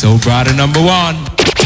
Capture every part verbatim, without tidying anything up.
Soul Brother number one.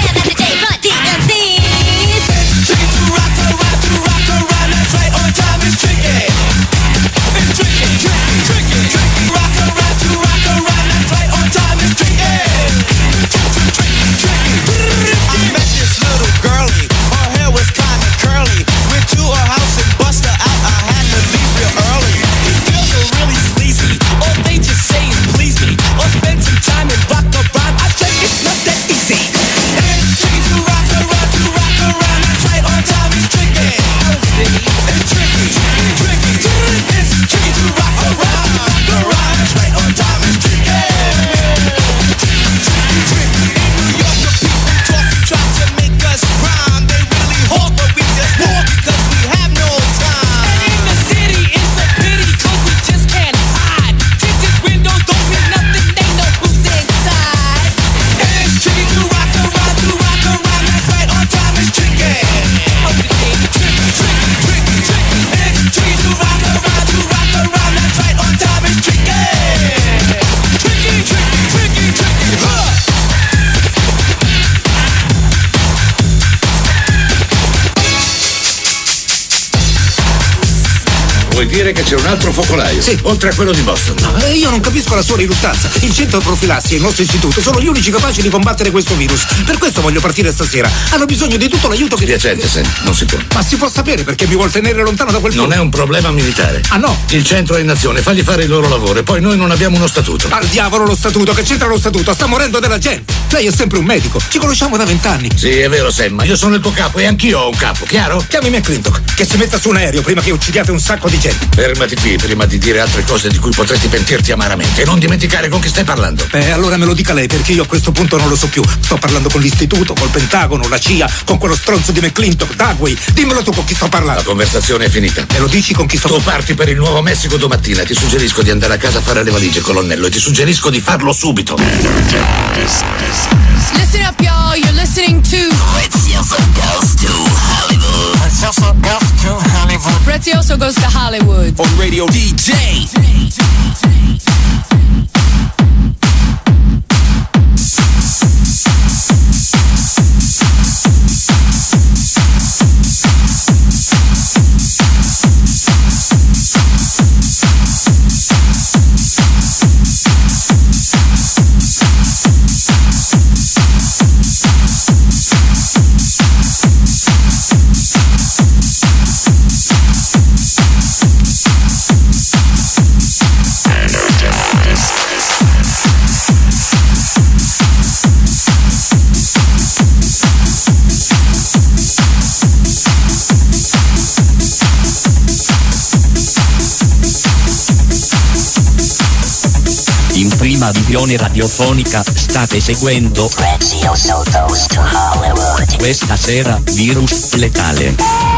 Vuoi dire che c'è un altro focolaio? Sì. Oltre a quello di Boston? No, io non capisco la sua riluttanza. Il centro profilassi e il nostro istituto sono gli unici capaci di combattere questo virus. Per questo voglio partire stasera. Hanno bisogno di tutto l'aiuto che... Spiacente, Sam, non si può. Ma si può sapere perché mi vuol tenere lontano da quel Non punto. è un problema militare. Ah no? Il centro è in nazione, fagli fare il loro lavoro e poi noi non abbiamo uno statuto. Al diavolo lo statuto, che c'entra lo statuto? Sta morendo della gente. Lei è sempre un medico, ci conosciamo da vent'anni. Sì, è vero, Sam, ma io sono il tuo capo e anch'io ho un capo, chiaro? Chiami McClintock, che si metta su un aereo prima che uccidiate un sacco di gente. Fermati qui prima di dire altre cose di cui potresti pentirti amaramente e non dimenticare con chi stai parlando. Beh, allora me lo dica lei, perché io a questo punto non lo so più. Sto parlando con l'istituto, col Pentagono, la C I A, con quello stronzo di McClintock, Dagway. Dimmelo tu con chi sto parlando. La conversazione è finita. Me lo dici con chi sto Tu parti per il Nuovo Messico domattina. Ti suggerisco di andare a casa a fare le valigie, colonnello, e ti suggerisco di farlo subito. Listen up, y'all. You're listening to Prezioso Goes to Hollywood. Prezioso Goes to Hollywood. Prezioso Goes to Hollywood. On Radio D J. In prima visione radiofonica state seguendo Prezioso Goes to Hollywood. questa sera Virus Letale.